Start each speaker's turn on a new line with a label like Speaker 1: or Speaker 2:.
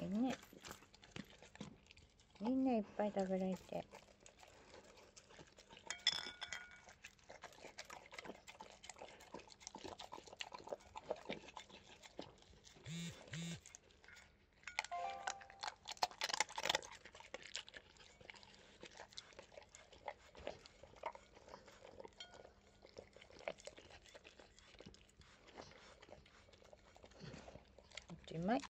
Speaker 1: いね。いいね、いっぱい食べられて。うまい。